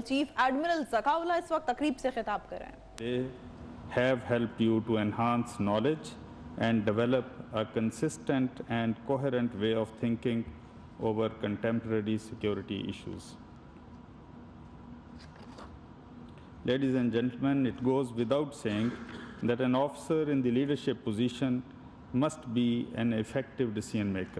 Chief admiral Zakaullah इस वक्त तकरीब से खिताब कर रहे हैं। They have helped you to enhance knowledge and develop a consistent and coherent way of thinking over contemporary security issues. Ladies and gentlemen, it goes without saying that an officer in the leadership position must be an effective decision maker.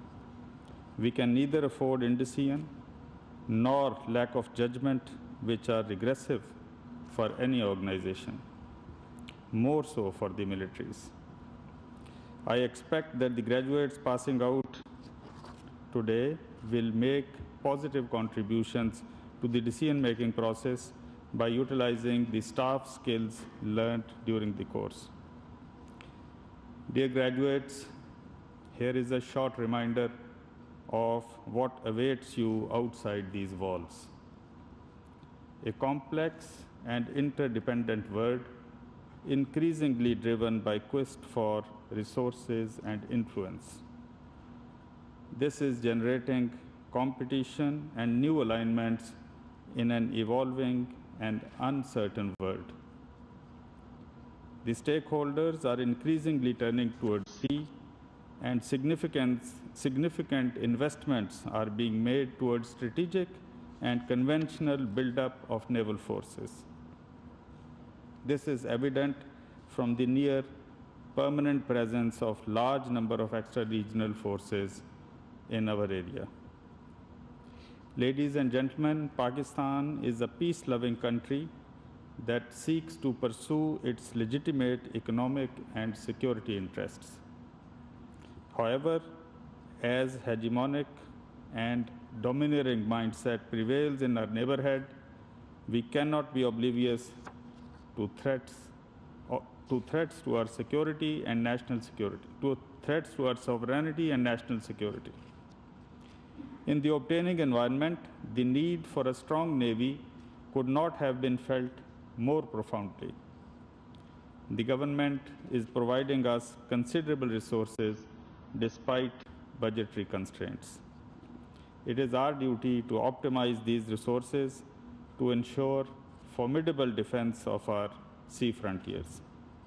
We can neither afford indecision nor lack of judgment, which are regressive for any organization, more so for the militaries. I expect that the graduates passing out today will make positive contributions to the decision-making process by utilizing the staff skills learned during the course. Dear graduates, here is a short reminder of what awaits you outside these walls. A complex and interdependent world, increasingly driven by quest for resources and influence. This is generating competition and new alignments in an evolving and uncertain world. The stakeholders are increasingly turning towards sea, and significant investments are being made towards strategic and conventional buildup of naval forces. This is evident from the near permanent presence of large number of extra-regional forces in our area. Ladies and gentlemen, Pakistan is a peace-loving country that seeks to pursue its legitimate economic and security interests. However, as hegemonic and domineering mindset prevails in our neighborhood, we cannot be oblivious to threats to our security and national security, to threats to our sovereignty and national security. In the obtaining environment, the need for a strong Navy could not have been felt more profoundly. The government is providing us considerable resources despite budgetary constraints. It is our duty to optimize these resources to ensure formidable defense of our sea frontiers.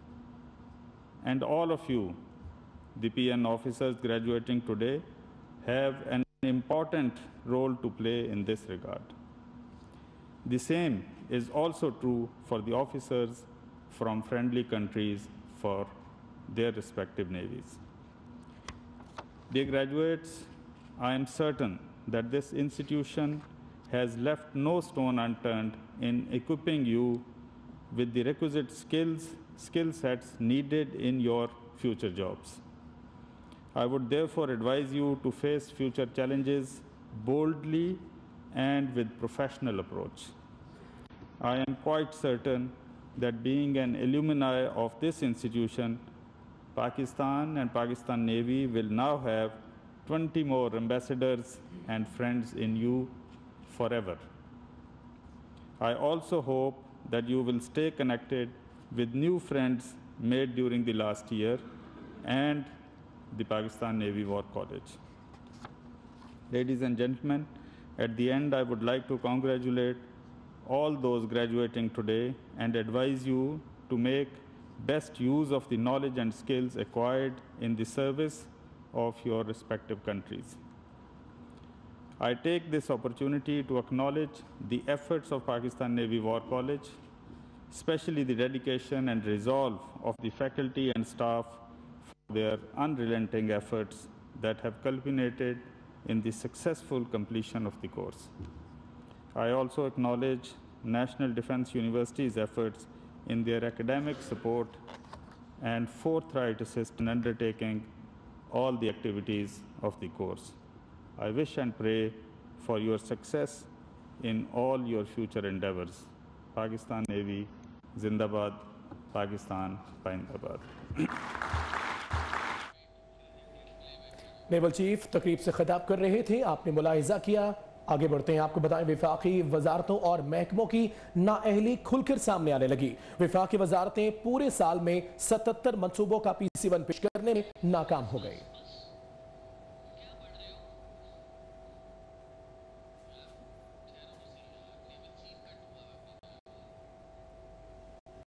And all of you, the PN officers graduating today, have an important role to play in this regard. The same is also true for the officers from friendly countries for their respective navies. Dear graduates, I am certain that this institution has left no stone unturned in equipping you with the requisite skill sets needed in your future jobs. I would therefore advise you to face future challenges boldly and with professional approach. I am quite certain that being an alumni of this institution, Pakistan and Pakistan Navy will now have 20 more ambassadors and friends in you forever. I also hope that you will stay connected with new friends made during the last year and the Pakistan Navy War College. Ladies and gentlemen, at the end I would like to congratulate all those graduating today and advise you to make best use of the knowledge and skills acquired in the service of your respective countries. I take this opportunity to acknowledge the efforts of Pakistan Navy War College, especially the dedication and resolve of the faculty and staff for their unrelenting efforts that have culminated in the successful completion of the course. I also acknowledge National Defense University's efforts in their academic support and forthright assist in undertaking all the activities of the course. I wish and pray for your success in all your future endeavors. Pakistan Navy, Zindabad, Pakistan, Paindabad. Naval chief तकरीब से खिताब कर रहे थे, आपने मुलाहिजा किया। आगे बढ़ते हैं, आपको बताएं विफाकी वजारतों और महकमों की नाअहली खुलकर सामने आने लगी। विफाकी वजारतें पूरे साल में 77 मंसूबों का PC1 पेश करने में नाकाम हो गई।